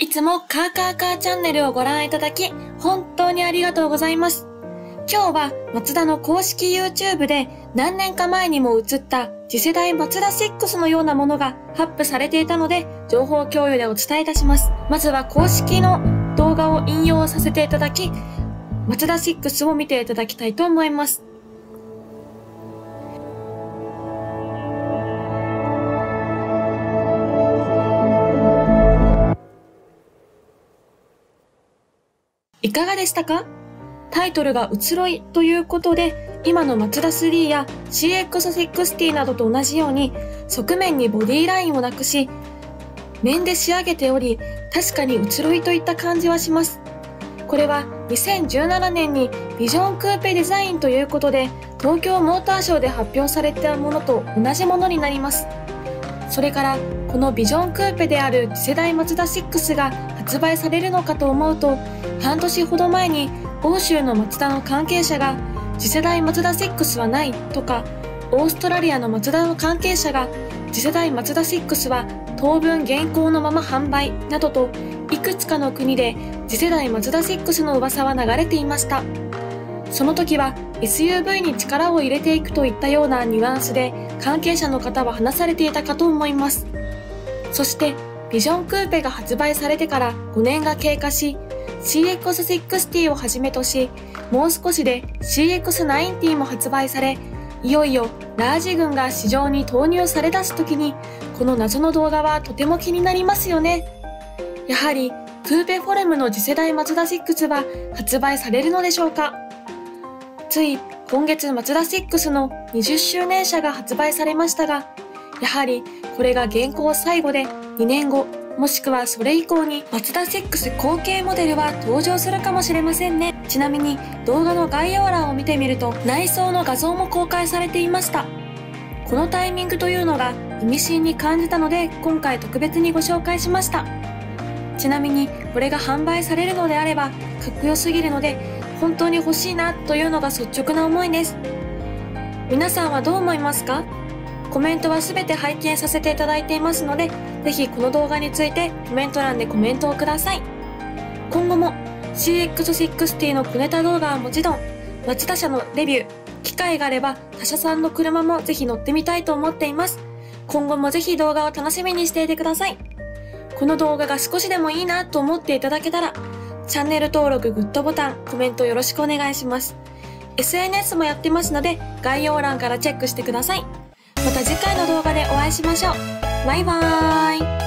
いつもカーカーカーチャンネルをご覧いただき、本当にありがとうございます。今日はマツダの公式 YouTube で何年か前にも映った次世代マツダ6のようなものがアップされていたので、情報共有でお伝えいたします。まずは公式の動画を引用させていただき、マツダ6を見ていただきたいと思います。いかがでしたか？タイトルが移ろいということで、今のマツダ3や CX60 などと同じように側面にボディラインをなくし、面で仕上げており、確かに移ろいといった感じはします。これは2017年にビジョンクーペデザインということで東京モーターショーで発表されたものと同じものになります。それからこのビジョンクーペである次世代マツダ6が発売されるのかと思うと、半年ほど前に欧州のマツダの関係者が次世代マツダ6はないとか、オーストラリアのマツダの関係者が次世代マツダ6は当分現行のまま販売などと、いくつかの国で次世代マツダ6の噂は流れていました。その時は SUV に力を入れていくといったようなニュアンスで関係者の方は話されていたかと思います。そしてビジョンクーペが発売されてから5年が経過し、CX60 をはじめとし、もう少しで CX90 も発売され、いよいよラージ群が市場に投入され出す時に、この謎の動画はとても気になりますよね。やはりクーペフォルムの次世代マツダ6は発売されるのでしょうか。つい今月マツダ6の20周年車が発売されましたが、やはりこれが現行最後で2年後、もしくはそれ以降にマツダ6後継モデルは登場するかもしれませんね。ちなみに動画の概要欄を見てみると内装の画像も公開されていました。このタイミングというのが意味深に感じたので今回特別にご紹介しました。ちなみにこれが販売されるのであればかっこよすぎるので本当に欲しいなというのが率直な思いです。皆さんはどう思いますか？コメントは全て拝見させていただいていますので、ぜひこの動画についてコメント欄でコメントをください。今後も CX60 の小ネタ動画はもちろん、マツダ車のレビュー、機会があれば他社さんの車もぜひ乗ってみたいと思っています。今後もぜひ動画を楽しみにしていてください。この動画が少しでもいいなと思っていただけたら、チャンネル登録、グッドボタン、コメントよろしくお願いします。SNS もやってますので、概要欄からチェックしてください。また次回の動画でお会いしましょう。バイバーイ。